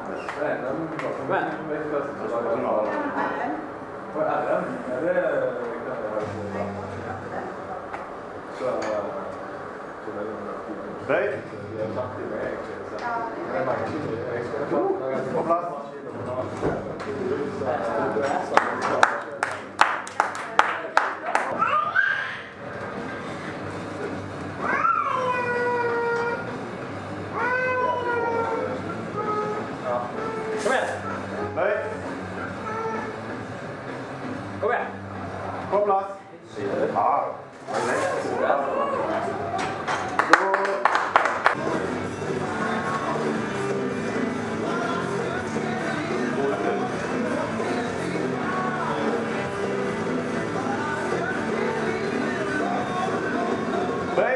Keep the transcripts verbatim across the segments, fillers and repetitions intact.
Kom igjen. For R M, ja, det kan jeg være så bra. Så det er jo det er sagt i meg, egentlig. Det er mange ting jeg skal ta. På plass. Kom igjen. Bøy. Kom igjen. På plass. Ja, det er lett. Bøy.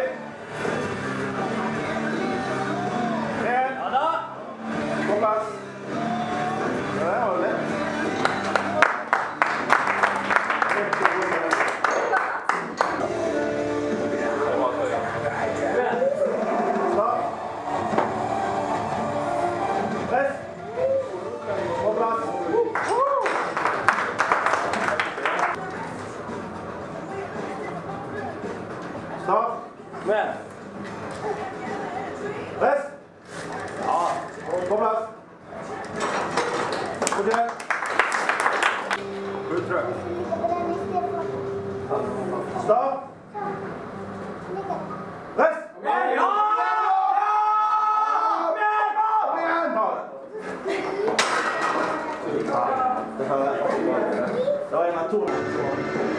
Ned. Ja da. På plass. Ja, det var lett. Stopp. Press. På plass. Stopp. Kom igjen. Press. Ja. På plass. Fortell. Full trøkk. Stopp. Press. Ja! Ja! Kom igjen! Kom igjen! Ta det. Det var en av to.